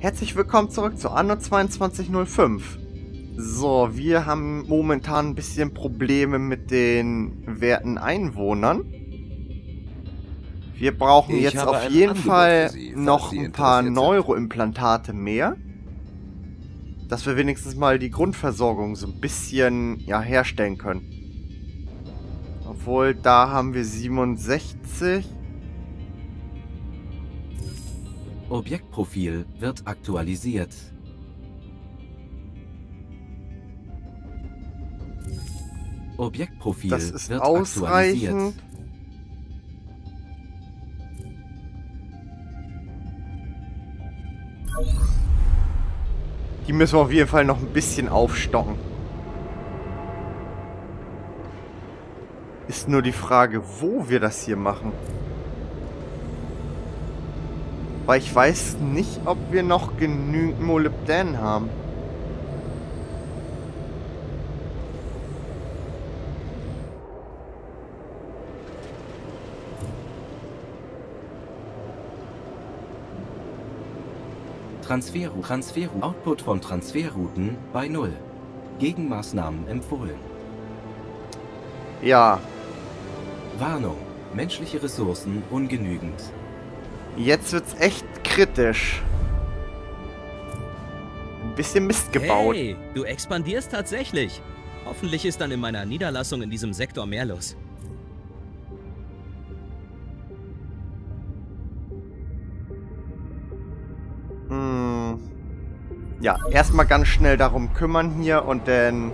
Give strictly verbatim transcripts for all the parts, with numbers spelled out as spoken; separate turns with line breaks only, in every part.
Herzlich willkommen zurück zu Anno zweiundzwanzig null fünf. So, wir haben momentan ein bisschen Probleme mit den werten Einwohnern. Wir brauchen
Ich
jetzt
habe
auf
ein
jeden
Angebot
Fall
für Sie, falls
noch
Sie
ein paar
interessiert sind.
Neuroimplantate mehr. Dass wir wenigstens mal die Grundversorgung so ein bisschen ja, herstellen können. Obwohl, da haben wir siebenundsechzig.
Objektprofil wird aktualisiert. Objektprofil
Das ist
wird
ausreichend.
aktualisiert.
Die müssen wir auf jeden Fall noch ein bisschen aufstocken. Ist nur die Frage, wo wir das hier machen. Weil ich weiß nicht, ob wir noch genügend Molybdän haben.
Transfer, Transfer, Output von Transferrouten bei null. Gegenmaßnahmen empfohlen.
Ja,
Warnung. Menschliche Ressourcen ungenügend.
jetzt wird's echt kritisch. Ein bisschen Mist gebaut.
Hey, du expandierst tatsächlich. Hoffentlich ist dann in meiner Niederlassung in diesem Sektor mehr los.
Hm. Ja, erstmal ganz schnell darum kümmern hier und dann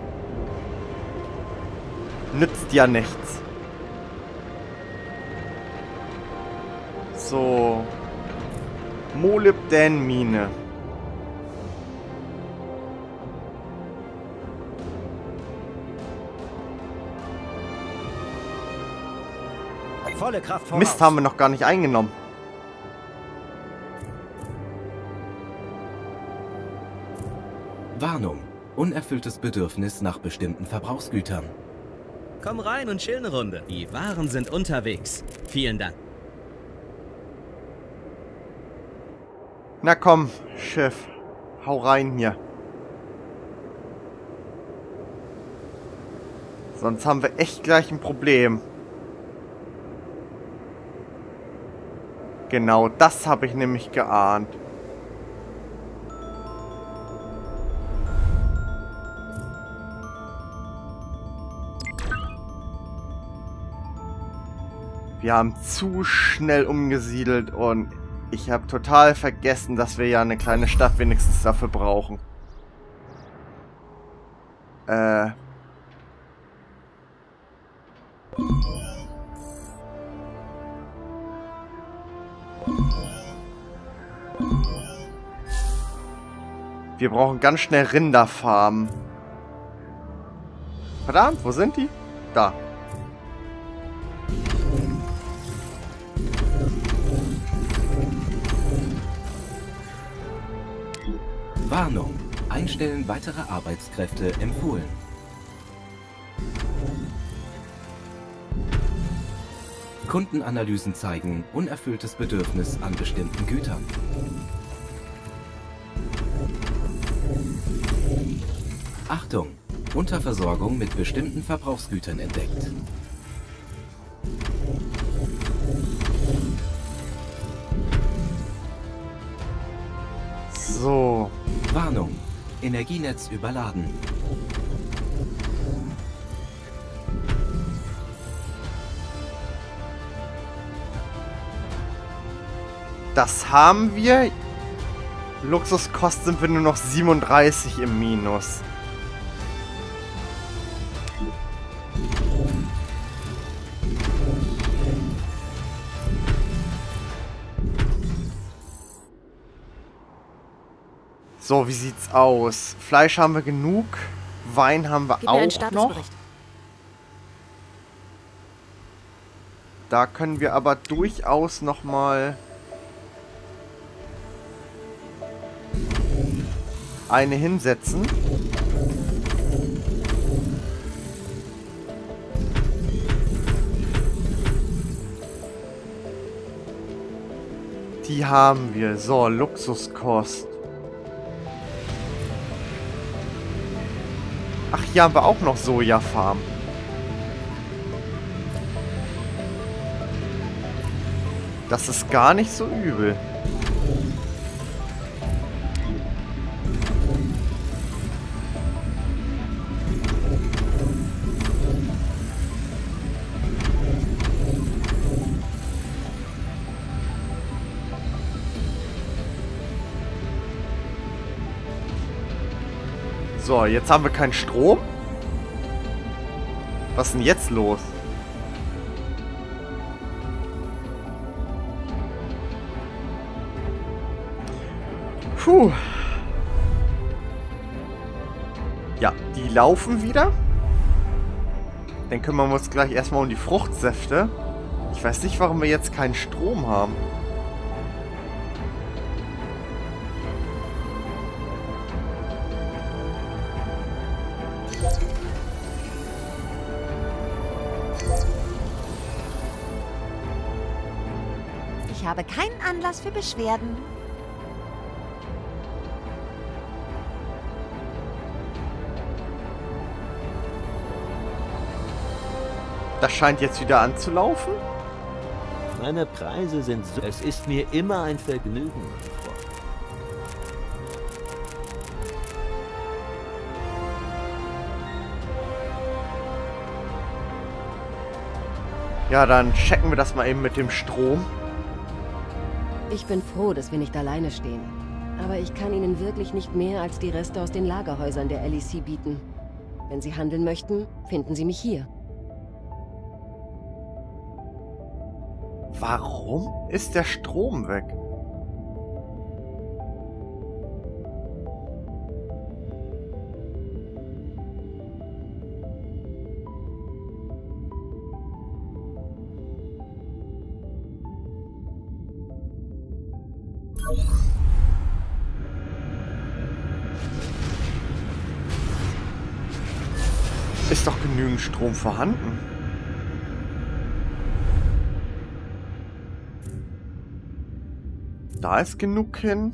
nützt ja nichts. So. Molybdän-Mine.
Volle Kraft voraus.
Mist, haben wir noch gar nicht eingenommen.
Warnung. Unerfülltes Bedürfnis nach bestimmten Verbrauchsgütern.
Komm rein und chill eine Runde. Die Waren sind unterwegs. Vielen Dank.
Na komm, Chef. Hau rein hier. Sonst haben wir echt gleich ein Problem. Genau, das habe ich nämlich geahnt. Wir haben zu schnell umgesiedelt und ich habe total vergessen, dass wir ja eine kleine Stadt wenigstens dafür brauchen. Äh... Wir brauchen ganz schnell Rinderfarmen. Verdammt, wo sind die? Da.
Warnung. Einstellen weitere Arbeitskräfte empfohlen. Kundenanalysen zeigen unerfülltes Bedürfnis an bestimmten Gütern. Achtung! Unterversorgung mit bestimmten Verbrauchsgütern entdeckt.
So.
Warnung! Energienetz überladen.
Das haben wir. Luxuskost sind wir nur noch siebenunddreißig im Minus. So, wie sieht's aus? Fleisch haben wir genug. Wein haben wir
Gib mir einen
auch noch.
Statusbericht.
Da können wir aber durchaus noch mal eine hinsetzen. Die die haben wir. So, Luxuskost. Ach, hier haben wir auch noch Sojafarm. Das ist gar nicht so übel. So, jetzt haben wir keinen Strom. Was ist denn jetzt los? Puh. Ja, die laufen wieder. Dann kümmern wir uns gleich erstmal um die Fruchtsäfte. Ich weiß nicht, warum wir jetzt keinen Strom haben.
Ich habe keinen Anlass für Beschwerden.
Das scheint jetzt wieder anzulaufen.
Meine Preise sind so... Es ist mir immer ein Vergnügen, mein Freund.
Ja, dann checken wir das mal eben mit dem Strom.
Ich bin froh, dass wir nicht alleine stehen. Aber ich kann Ihnen wirklich nicht mehr als die Reste aus den Lagerhäusern der L E C bieten. Wenn Sie handeln möchten, finden Sie mich hier.
Warum ist der Strom weg? Ist doch genügend Strom vorhanden. Da ist genug hin.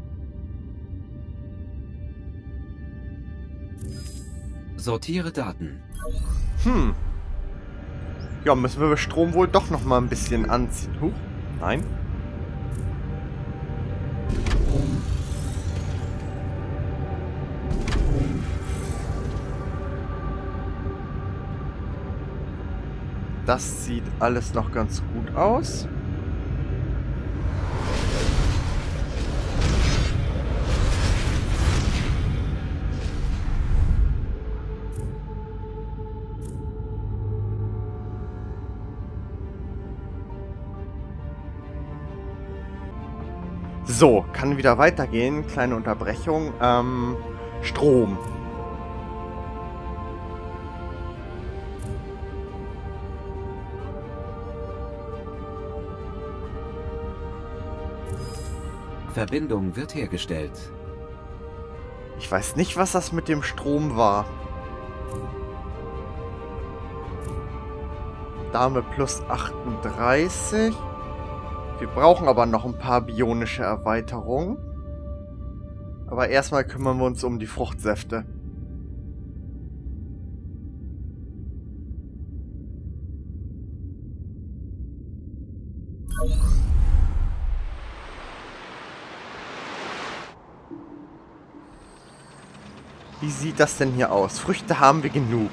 Sortiere Daten.
Hm. Ja, müssen wir Strom wohl doch noch mal ein bisschen anziehen. Huch, nein. Das sieht alles noch ganz gut aus. So, kann wieder weitergehen. Kleine Unterbrechung. Ähm, Strom.
Verbindung wird hergestellt.
Ich weiß nicht, was das mit dem Strom war. Da haben wir plus achtunddreißig. Wir brauchen aber noch ein paar bionische Erweiterungen. Aber erstmal kümmern wir uns um die Fruchtsäfte. Wie sieht das denn hier aus? Früchte haben wir genug.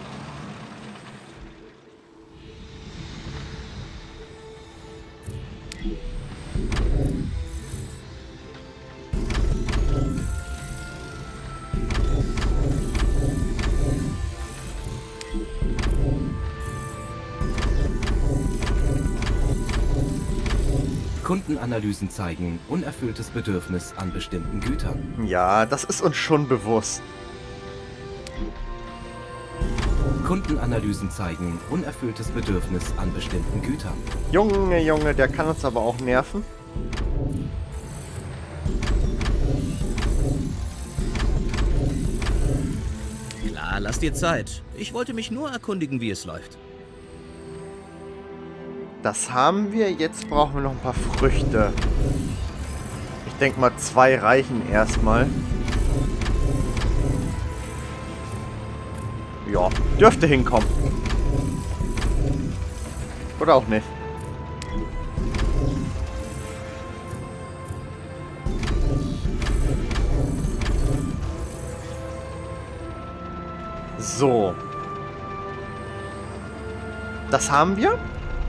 Kundenanalysen zeigen unerfülltes Bedürfnis an bestimmten Gütern.
Ja, das ist uns schon bewusst.
Kundenanalysen zeigen unerfülltes Bedürfnis an bestimmten Gütern.
Junge, Junge, der kann uns aber auch nerven.
Klar, lass dir Zeit. Ich wollte mich nur erkundigen, wie es läuft.
Das haben wir. Jetzt brauchen wir noch ein paar Früchte. Ich denke mal, zwei reichen erstmal. Ja, dürfte hinkommen. Oder auch nicht. So. Das haben wir.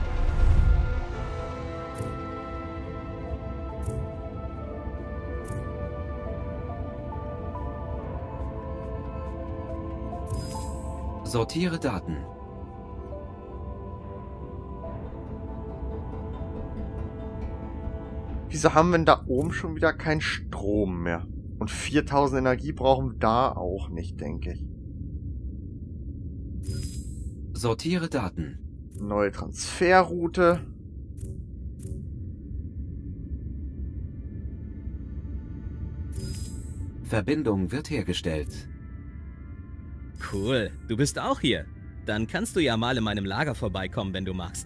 Sortiere Daten.
Wieso haben wir denn da oben schon wieder keinen Strom mehr? Und viertausend Energie brauchen wir da auch nicht, denke ich.
Sortiere Daten.
Neue Transferroute.
Verbindung wird hergestellt.
Cool, du bist auch hier. Dann kannst du ja mal in meinem Lager vorbeikommen, wenn du magst.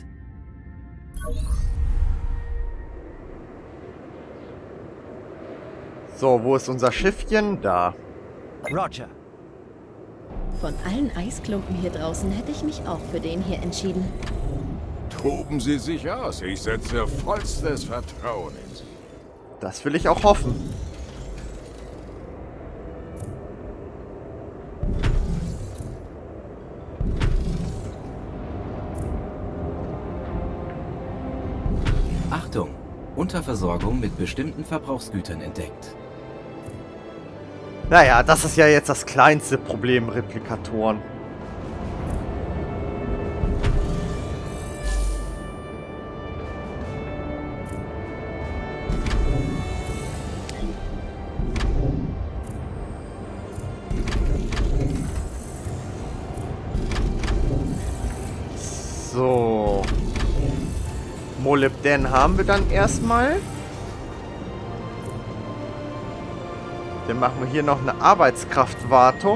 So, wo ist unser Schiffchen? Da.
Roger.
Von allen Eisklumpen hier draußen hätte ich mich auch für den hier entschieden.
Toben Sie sich aus. Ich setze vollstes Vertrauen in Sie.
Das will ich auch hoffen.
Achtung! Unterversorgung mit bestimmten Verbrauchsgütern entdeckt.
Naja, das ist ja jetzt das kleinste Problem, Replikatoren. So. Molybden haben wir dann erstmal. Dann machen wir hier noch eine Arbeitskraftwartung.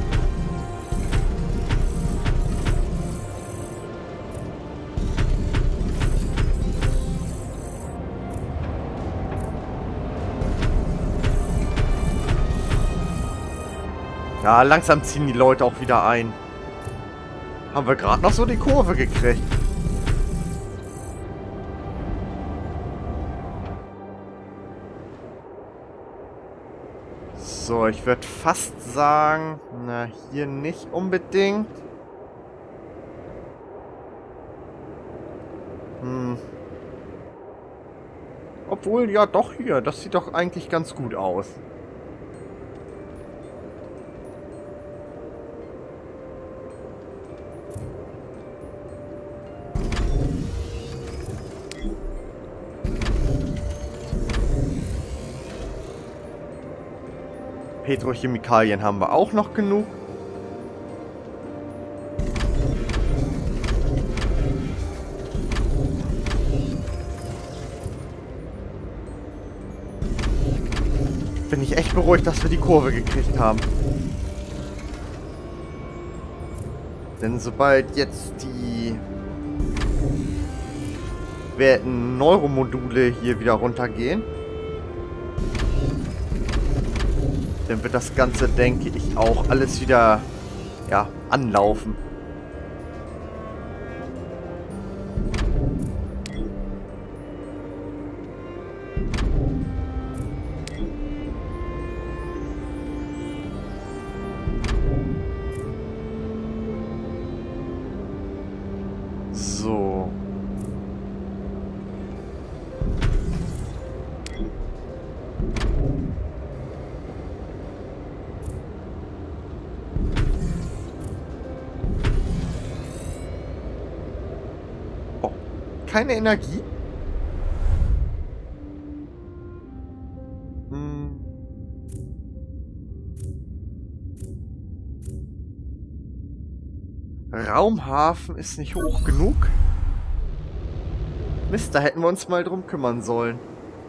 Ja, langsam ziehen die Leute auch wieder ein. Haben wir gerade noch so die Kurve gekriegt. So, ich würde fast sagen, na, hier nicht unbedingt. Hm. Obwohl, ja doch hier, das sieht doch eigentlich ganz gut aus. Petrochemikalien haben wir auch noch genug. Bin ich echt beruhigt, dass wir die Kurve gekriegt haben. Denn sobald jetzt die werten Neuromodule hier wieder runtergehen, dann wird das Ganze, denke ich, auch alles wieder, ja, anlaufen. So. Keine Energie? Hm. Raumhafen ist nicht hoch genug. Mist, da hätten wir uns mal drum kümmern sollen.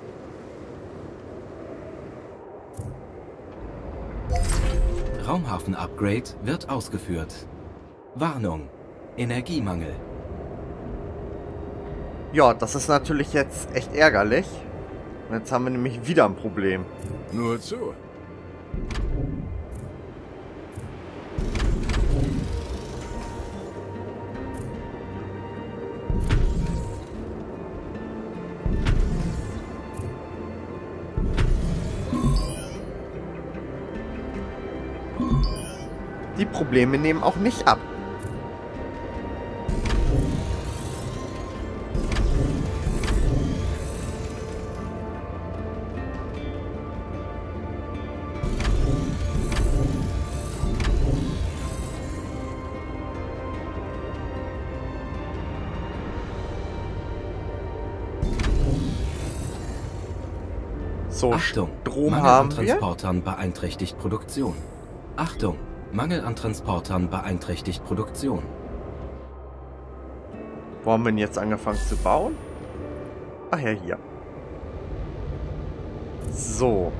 Raumhafen-Upgrade wird ausgeführt. Warnung: Energiemangel.
Ja, das ist natürlich jetzt echt ärgerlich. Und jetzt haben wir nämlich wieder ein Problem.
Nur zu.
Die Probleme nehmen auch nicht ab. So,
Achtung,
Strom
Mangel
haben
an
wir.
Transportern beeinträchtigt Produktion. Achtung, Mangel an Transportern beeinträchtigt Produktion.
Wo haben wir denn jetzt angefangen zu bauen? Ach ja, hier. So.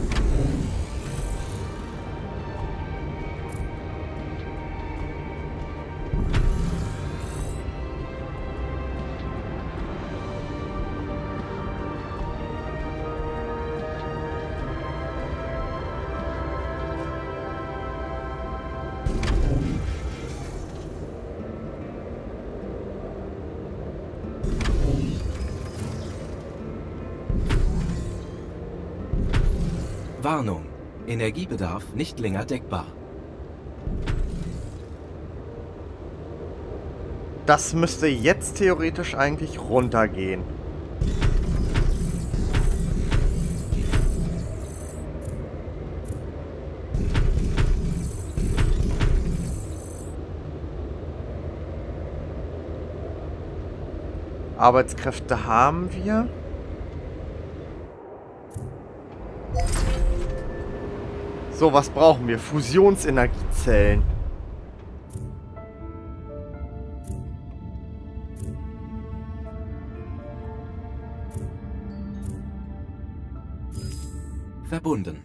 Warnung, Energiebedarf nicht länger deckbar.
Das müsste jetzt theoretisch eigentlich runtergehen. Arbeitskräfte haben wir. So, was brauchen wir? Fusionsenergiezellen.
Verbunden.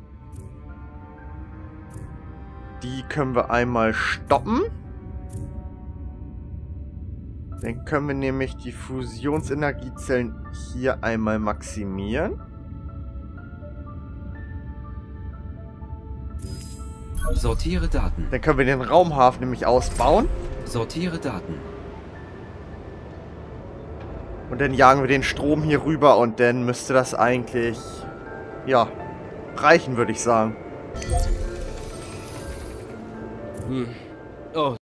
Die können wir einmal stoppen. Dann können wir nämlich die Fusionsenergiezellen hier einmal maximieren.
Sortiere Daten.
Dann können wir den Raumhafen nämlich ausbauen.
Sortiere Daten.
Und dann jagen wir den Strom hier rüber und dann müsste das eigentlich, ja, reichen, würde ich sagen.
Hm. Oh.